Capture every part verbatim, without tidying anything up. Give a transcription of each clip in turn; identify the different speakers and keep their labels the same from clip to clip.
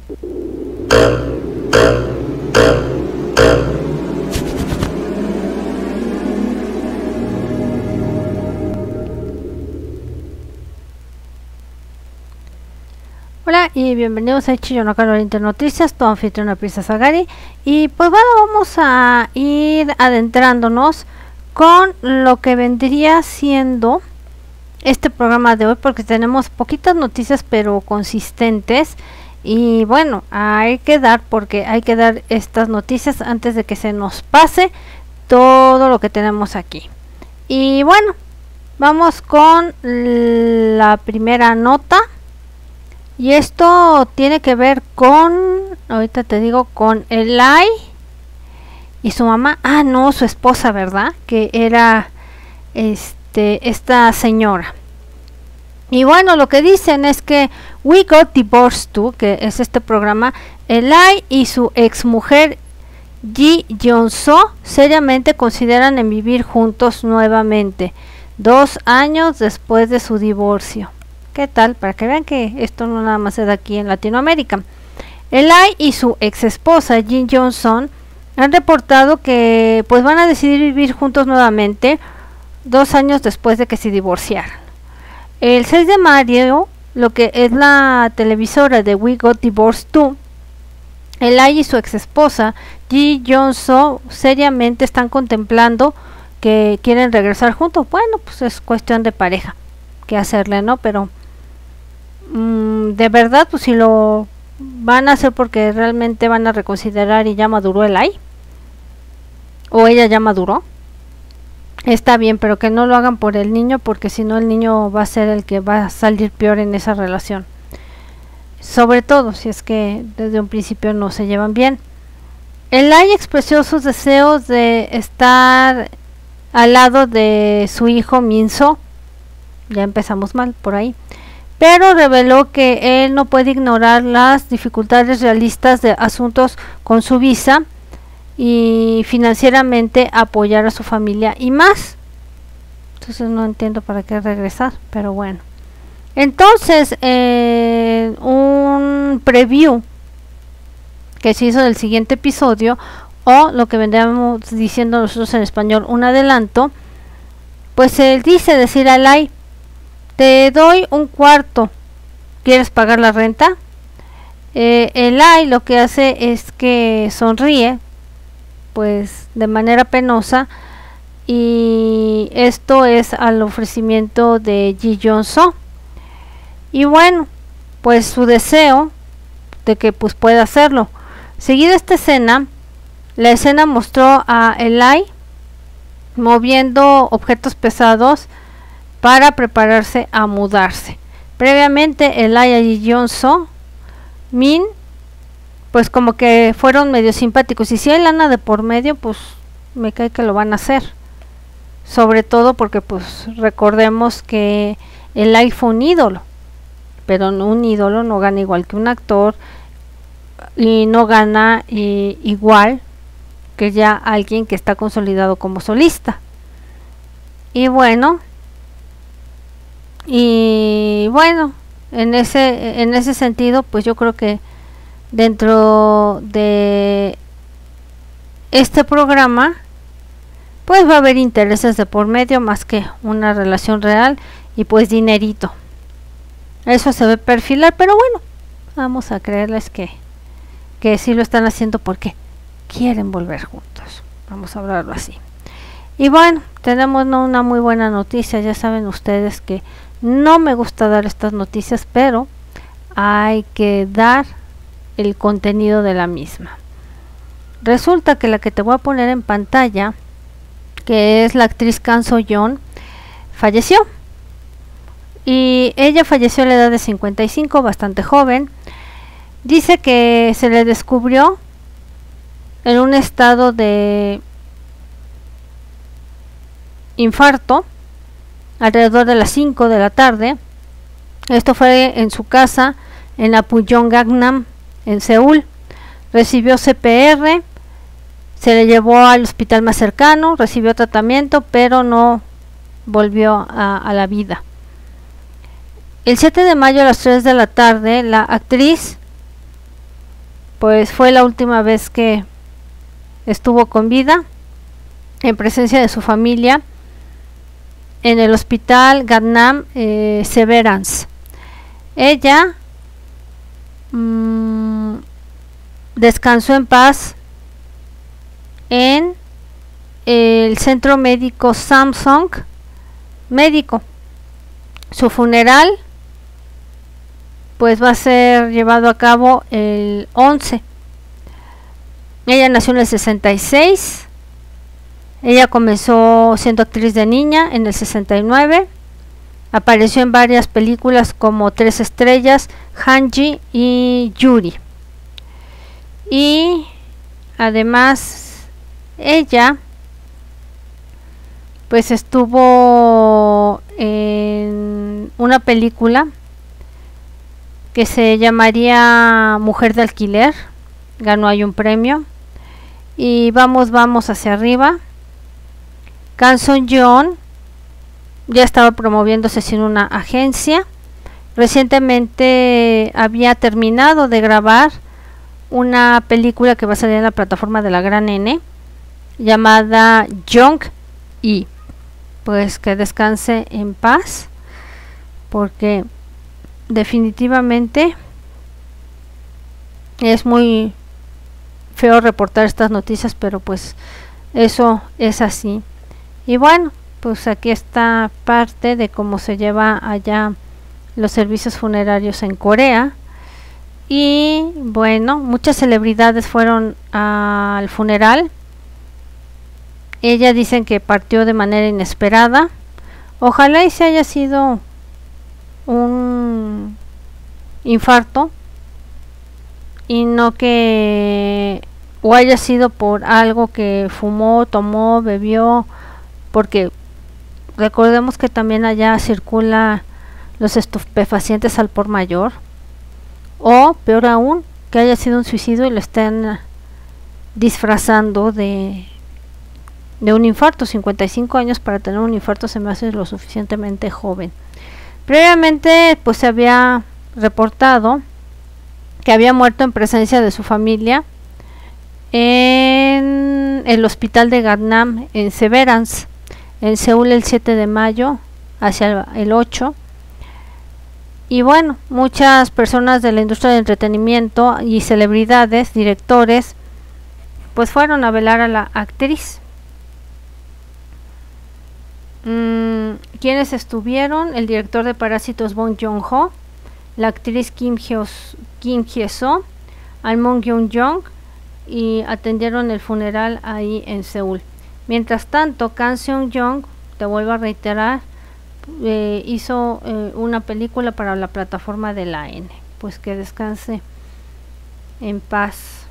Speaker 1: Hola y bienvenidos a Chiyonaka Oriente Noticias, tu anfitriona Princesa Gary. Y pues bueno, vamos a ir adentrándonos con lo que vendría siendo este programa de hoy, porque tenemos poquitas noticias pero consistentes. Y bueno, hay que dar, porque hay que dar estas noticias antes de que se nos pase todo lo que tenemos aquí. Y bueno, vamos con la primera nota. Y esto tiene que ver con, ahorita te digo, con Eli y su mamá. Ah, no, su esposa, ¿verdad? Que era este esta señora. Y bueno, lo que dicen es que We Got Divorced Too, que es este programa, Eli y su ex mujer Ji Yeon-soo seriamente consideran en vivir juntos nuevamente, dos años después de su divorcio. ¿Qué tal? Para que vean que esto no nada más se da aquí en Latinoamérica. Eli y su ex esposa Ji Yeon-soo han reportado que pues van a decidir vivir juntos nuevamente dos años después de que se divorciaran. El seis de mayo, lo que es la televisora de We Got Divorced Too, Eli y su ex esposa Ji Yeon-soo seriamente están contemplando que quieren regresar juntos. Bueno, pues es cuestión de pareja que hacerle, ¿no? Pero de verdad, pues si lo van a hacer porque realmente van a reconsiderar y ya maduró el Eli, o ella ya maduró, está bien, pero que no lo hagan por el niño, porque si no el niño va a ser el que va a salir peor en esa relación, sobre todo si es que desde un principio no se llevan bien. Eli expresó sus deseos de estar al lado de su hijo Min-soo, ya empezamos mal por ahí, pero reveló que él no puede ignorar las dificultades realistas de asuntos con su visa y financieramente apoyar a su familia y más. Entonces no entiendo para qué regresar, pero bueno. Entonces, eh, un preview que se hizo del siguiente episodio, o lo que vendríamos diciendo nosotros en español, un adelanto, pues él dice decir a Eli: te doy un cuarto, ¿quieres pagar la renta? Eh, Eli lo que hace es que sonríe, pues de manera penosa, y esto es al ofrecimiento de Ji Yeon-soo. Y bueno, pues su deseo de que pues pueda hacerlo. Seguida esta escena, la escena mostró a Eli moviendo objetos pesados para prepararse a mudarse. Previamente Eli y Ji Yeon-soo, Min, pues como que fueron medio simpáticos, y si hay lana de por medio, pues me cae que lo van a hacer, sobre todo porque pues recordemos que Eli fue un ídolo, pero no, un ídolo no gana igual que un actor, y no gana y, igual que ya alguien que está consolidado como solista. Y bueno, y bueno, en ese en ese sentido, pues yo creo que dentro de este programa pues va a haber intereses de por medio más que una relación real, y pues dinerito, eso se ve perfilar, pero bueno, vamos a creerles que que sí lo están haciendo porque quieren volver juntos, vamos a hablarlo así. Y bueno, tenemos ¿no? una muy buena noticia. Ya saben ustedes que no me gusta dar estas noticias, pero hay que dar el contenido de la misma. Resulta que la que te voy a poner en pantalla, que es la actriz Kang So-yeon, falleció. Y ella falleció a la edad de cincuenta y cinco, bastante joven. Dice que se le descubrió en un estado de infarto alrededor de las cinco de la tarde. Esto fue en su casa en Apgujeong, Gangnam, en Seúl. Recibió C P R, se le llevó al hospital más cercano, recibió tratamiento, pero no volvió a, a la vida. El siete de mayo a las tres de la tarde, la actriz pues fue la última vez que estuvo con vida en presencia de su familia en el hospital Gangnam eh, Severance. Ella mmm, descansó en paz en el centro médico Samsung Médico. Su funeral pues va a ser llevado a cabo el once. Ella nació en el sesenta y seis. Ella comenzó siendo actriz de niña en el sesenta y nueve. Apareció en varias películas como Tres Estrellas, Hanji y Yuri. Y además ella pues estuvo en una película que se llamaría Mujer de Alquiler. Ganó ahí un premio. Y vamos, vamos hacia arriba. Kang Seung-yeon ya estaba promoviéndose sin una agencia. Recientemente había terminado de grabar una película que va a salir en la plataforma de la Gran N, llamada Young-i. Pues que descanse en paz, porque definitivamente es muy feo reportar estas noticias, pero pues eso es así. Y bueno, pues aquí está parte de cómo se lleva allá los servicios funerarios en Corea. Y bueno, muchas celebridades fueron al funeral. Ella dicen que partió de manera inesperada. Ojalá y se haya sido un infarto y no que o haya sido por algo que fumó, tomó, bebió, porque recordemos que también allá circula los estupefacientes al por mayor, o peor aún, que haya sido un suicidio y lo estén disfrazando de de un infarto. Cincuenta y cinco años para tener un infarto se me hace lo suficientemente joven. Previamente pues se había reportado que había muerto en presencia de su familia en el hospital de Gangnam en Severance, en Seúl, el siete de mayo hacia el ocho. Y bueno, muchas personas de la industria del entretenimiento y celebridades, directores, pues fueron a velar a la actriz. Mm, ¿Quiénes estuvieron? El director de Parásitos Bong Joon-ho, la actriz Kim Hye-so, Almond Gyung-jong, y atendieron el funeral ahí en Seúl. Mientras tanto, Kang Seung-yeon, te vuelvo a reiterar, eh, hizo eh, una película para la plataforma de la N. Pues que descanse en paz.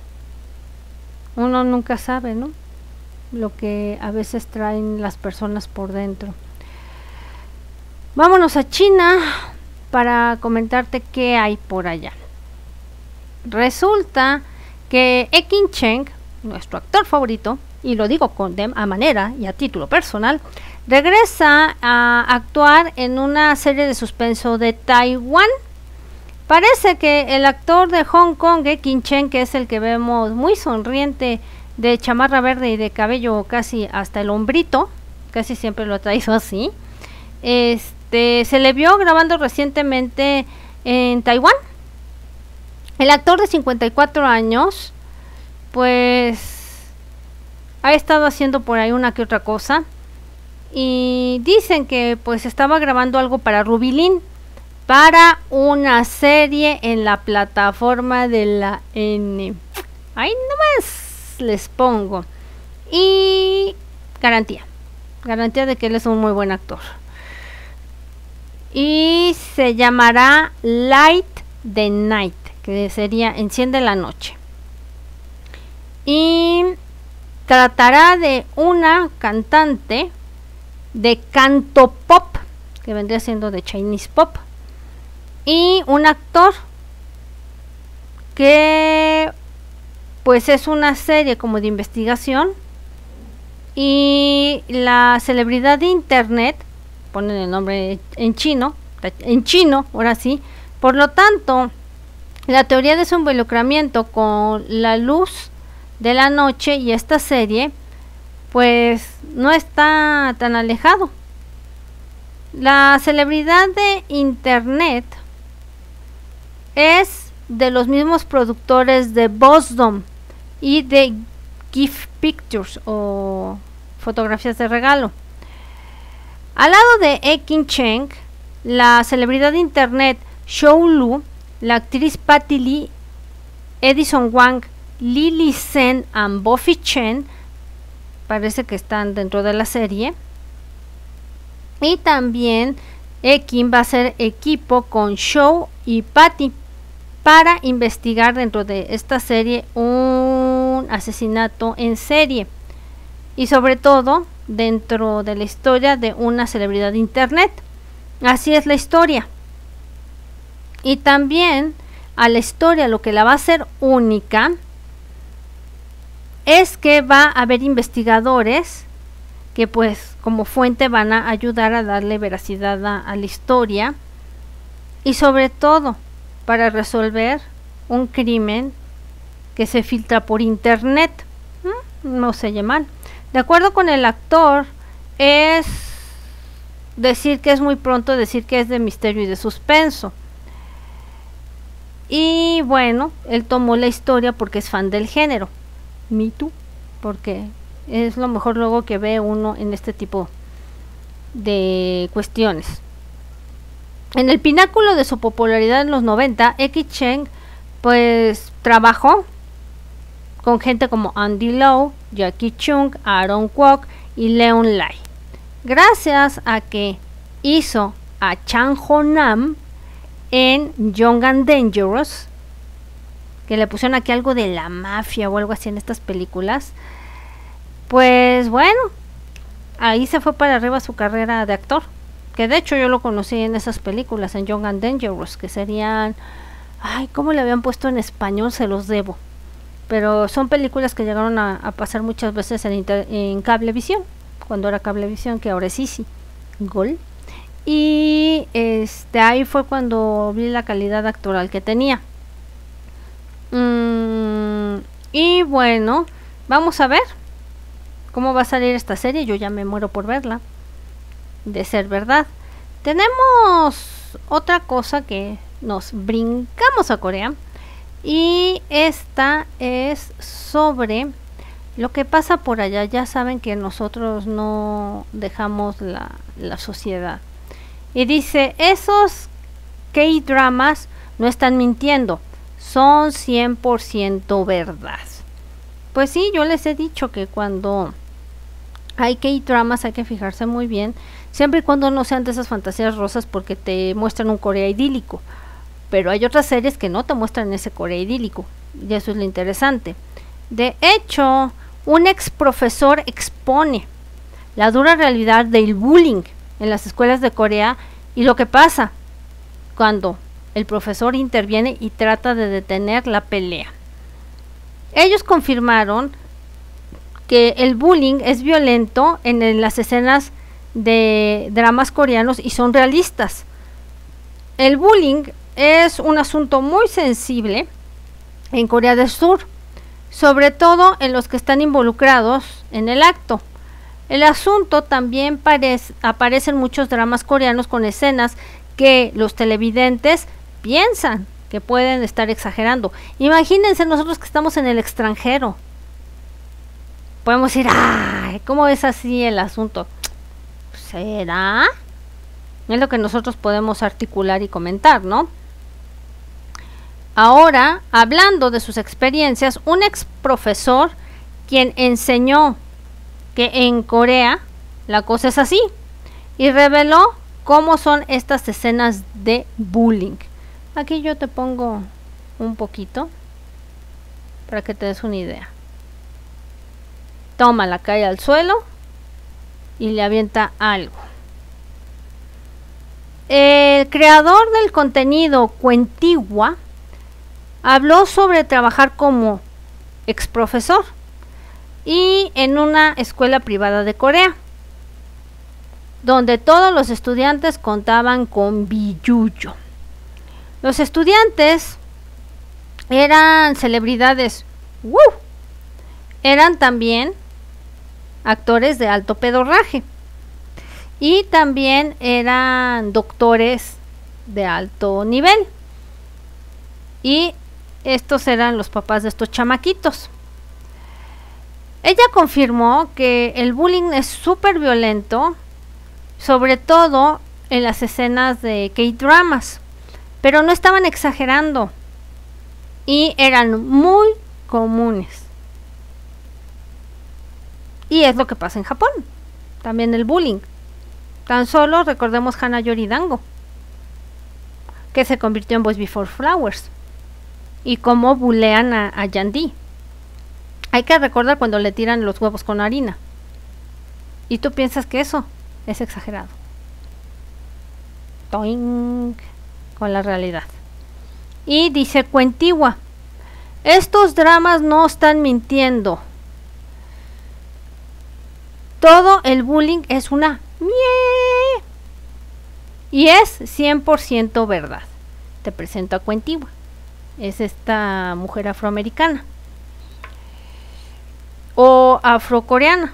Speaker 1: Uno nunca sabe, ¿no?, lo que a veces traen las personas por dentro. Vámonos a China para comentarte qué hay por allá. Resulta que Ekin Cheng, nuestro actor favorito, y lo digo con de, a manera y a título personal, regresa a actuar en una serie de suspenso de Taiwán. Parece que el actor de Hong Kong, Ekin Cheng, que es el que vemos muy sonriente, de chamarra verde y de cabello casi hasta el hombrito, casi siempre lo ha traído así, este se le vio grabando recientemente en Taiwán. El actor de cincuenta y cuatro años pues ha estado haciendo por ahí una que otra cosa, y dicen que pues estaba grabando algo para Rubilin, para una serie en la plataforma de la N. Ahí nomás les pongo. Y garantía, garantía de que él es un muy buen actor. Y se llamará Light the Night, que sería Enciende la Noche. Y tratará de una cantante de canto pop, que vendría siendo de Chinese pop, y un actor que pues es una serie como de investigación, y la celebridad de internet, ponen el nombre en chino, en chino, ahora sí, por lo tanto La teoría de su involucramiento con la luz de la noche y esta serie pues no está tan alejado. La celebridad de internet es de los mismos productores de Boston y de Gift Pictures o fotografías de regalo. Al lado de Ekin Cheng, la celebridad de internet Shou Lu, la actriz Patty Lee, Edison Wang, Lily Sen y Buffy Chen, parece que están dentro de la serie. Y también Ekin va a hacer equipo con Shou y Patty para investigar dentro de esta serie un asesinato en serie y sobre todo dentro de la historia de una celebridad de internet. Así es la historia. Y también a la historia lo que la va a hacer única es que va a haber investigadores que pues como fuente van a ayudar a darle veracidad a, a la historia y sobre todo para resolver un crimen que se filtra por internet. ¿Mm? No se oye mal. De acuerdo con el actor, es decir que es muy pronto decir que es de misterio y de suspenso. Y bueno, él tomó la historia porque es fan del género. Me too, porque es lo mejor luego que ve uno en este tipo de cuestiones. En el pináculo de su popularidad en los noventa, Ekin Cheng pues trabajó con gente como Andy Lau, Jackie Chung, Aaron Kwok y Leon Lai. Gracias a que hizo a Chang Ho Nam en Young and Dangerous, que le pusieron aquí algo de la mafia o algo así en estas películas, pues bueno, ahí se fue para arriba su carrera de actor, que de hecho yo lo conocí en esas películas, en Young and Dangerous, que serían, ay, ¿cómo le habían puesto en español? Se los debo, pero son películas que llegaron a, a pasar muchas veces en, inter, en Cablevisión, cuando era Cablevisión, que ahora es Easy, Gol. Y este ahí fue cuando vi la calidad actoral que tenía. Mm, y bueno, vamos a ver cómo va a salir esta serie. Yo ya me muero por verla, de ser verdad. Tenemos otra cosa que nos brincamos a Corea, y esta es sobre lo que pasa por allá. Ya saben que nosotros no dejamos la, la sociedad. Y dice, esos K-dramas no están mintiendo, son cien por ciento verdad. Pues sí, yo les he dicho que cuando hay K-dramas hay que fijarse muy bien, siempre y cuando no sean de esas fantasías rosas, porque te muestran un Corea idílico. Pero hay otras series que no te muestran ese Corea idílico, y eso es lo interesante. De hecho, un ex profesor expone la dura realidad del bullying en las escuelas de Corea y lo que pasa cuando el profesor interviene y trata de detener la pelea. Ellos confirmaron que el bullying es violento en, en las escenas de dramas coreanos y son realistas. El bullying es un asunto muy sensible en Corea del Sur, sobre todo en los que están involucrados en el acto. El asunto también parece, aparece en muchos dramas coreanos con escenas que los televidentes piensan que pueden estar exagerando. Imagínense nosotros que estamos en el extranjero. Podemos decir, ay, ¿cómo es así el asunto? ¿Será? Es lo que nosotros podemos articular y comentar, ¿no? Ahora, hablando de sus experiencias, un ex profesor quien enseñó que en Corea la cosa es así y reveló cómo son estas escenas de bullying. Aquí yo te pongo un poquito para que te des una idea. Toma, la cae al suelo y le avienta algo. El creador del contenido, Cuentigua, habló sobre trabajar como ex profesor y en una escuela privada de Corea, donde todos los estudiantes contaban con billullo. Los estudiantes eran celebridades, ¡woo! Eran también actores de alto pedorraje y también eran doctores de alto nivel, y estos eran los papás de estos chamaquitos. Ella confirmó que el bullying es súper violento, sobre todo en las escenas de K-dramas, pero no estaban exagerando y eran muy comunes. Y es lo que pasa en Japón, también el bullying. Tan solo recordemos Hana Yoridango, que se convirtió en Boys Before Flowers, y cómo bulean a, a Yandy. Hay que recordar cuando le tiran los huevos con harina. Y tú piensas que eso es exagerado. Toing, con la realidad. Y dice Cuentigua, estos dramas no están mintiendo. Todo el bullying es una mie. Y es cien por ciento verdad. Te presento a Cuentigua. Es esta mujer afroamericana. O afrocoreana.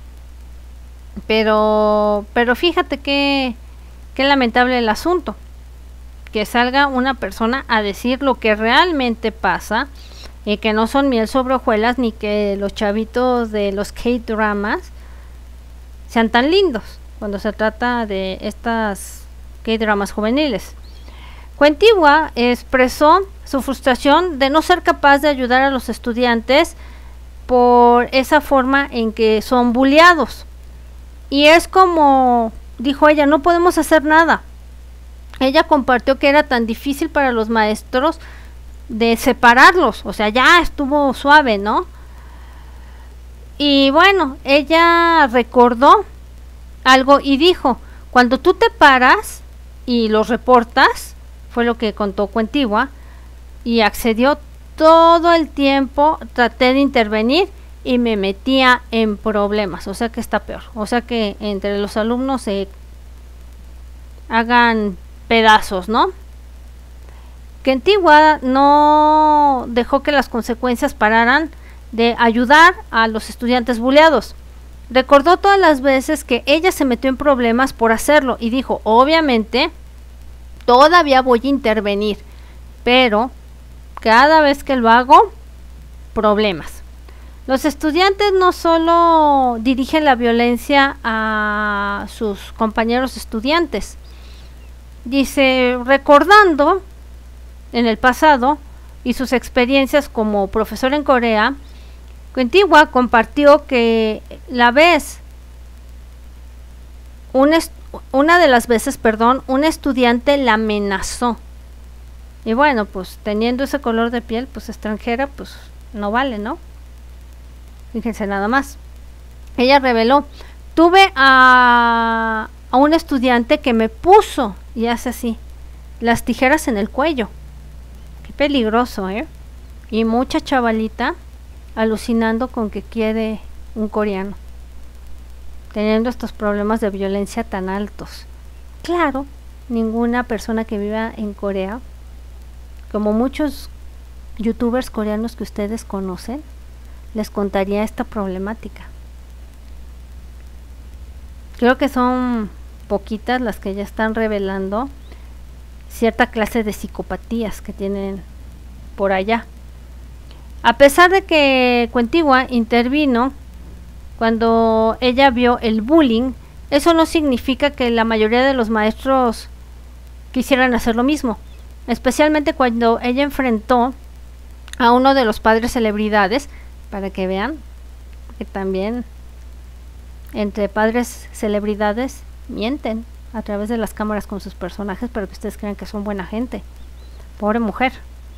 Speaker 1: Pero, pero fíjate que, que lamentable el asunto. Que salga una persona a decir lo que realmente pasa. Y que no son miel sobre hojuelas, ni que los chavitos de los K-dramas sean tan lindos cuando se trata de estas K-dramas juveniles. Cuentigua expresó su frustración de no ser capaz de ayudar a los estudiantes por esa forma en que son bulleados. Y es como dijo ella, no podemos hacer nada. Ella compartió que era tan difícil para los maestros de separarlos, o sea, ya estuvo suave, ¿no? Y bueno, ella recordó algo y dijo, cuando tú te paras y los reportas, fue lo que contó Cuentigua, y accedió todo el tiempo, traté de intervenir y me metía en problemas, o sea que está peor, o sea que entre los alumnos se hagan pedazos, ¿no? Cuentigua no dejó que las consecuencias pararan de ayudar a los estudiantes bulleados. Recordó todas las veces que ella se metió en problemas por hacerlo y dijo, obviamente, todavía voy a intervenir, pero cada vez que lo hago, problemas. Los estudiantes no solo dirigen la violencia a sus compañeros estudiantes. Dice, recordando en el pasado y sus experiencias como profesor en Corea, Cuentigua compartió que la vez, un una de las veces, perdón, un estudiante la amenazó. Y bueno, pues teniendo ese color de piel, pues extranjera, pues no vale, ¿no? Fíjense nada más. Ella reveló, tuve a, a un estudiante que me puso, y hace así, las tijeras en el cuello. Qué peligroso, ¿eh? Y mucha chavalita alucinando con que quiere un coreano, teniendo estos problemas de violencia tan altos. Claro, ninguna persona que viva en Corea, como muchos youtubers coreanos que ustedes conocen, les contaría esta problemática. Creo que son poquitas las que ya están revelando cierta clase de psicopatías que tienen por allá. A pesar de que Cuentigua intervino cuando ella vio el bullying, eso no significa que la mayoría de los maestros quisieran hacer lo mismo, especialmente cuando ella enfrentó a uno de los padres celebridades, para que vean que también entre padres celebridades mienten a través de las cámaras con sus personajes, pero que ustedes crean que son buena gente. Pobre mujer.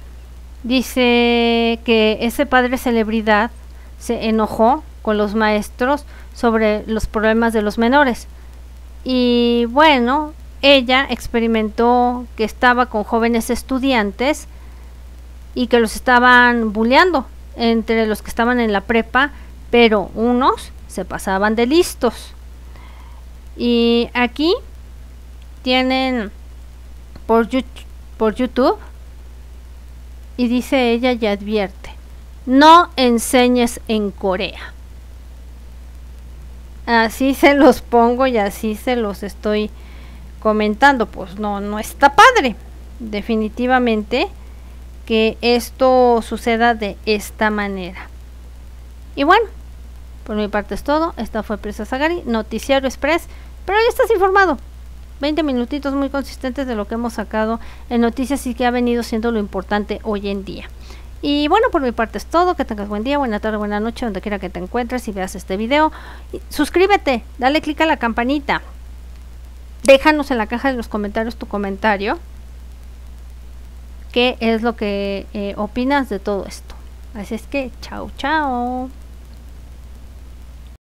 Speaker 1: Dice que ese padre celebridad se enojó con los maestros sobre los problemas de los menores. Y bueno, ella experimentó que estaba con jóvenes estudiantes y que los estaban bulleando entre los que estaban en la prepa, pero unos se pasaban de listos. Y aquí tienen por, por YouTube y dice ella y advierte: no enseñes en Corea. Así se los pongo y así se los estoy comentando. Pues no, no está padre. Definitivamente que esto suceda de esta manera. Y bueno, por mi parte es todo. Esta fue Princesa Sagari, Noticiero Express. Pero ya estás informado. veinte minutitos muy consistentes de lo que hemos sacado en noticias y que ha venido siendo lo importante hoy en día. Y bueno, por mi parte es todo. Que tengas buen día, buena tarde, buena noche, donde quiera que te encuentres y veas este video. Y suscríbete, dale click a la campanita. Déjanos en la caja de los comentarios tu comentario. ¿Qué es lo que eh, opinas de todo esto? Así es que, chao, chao.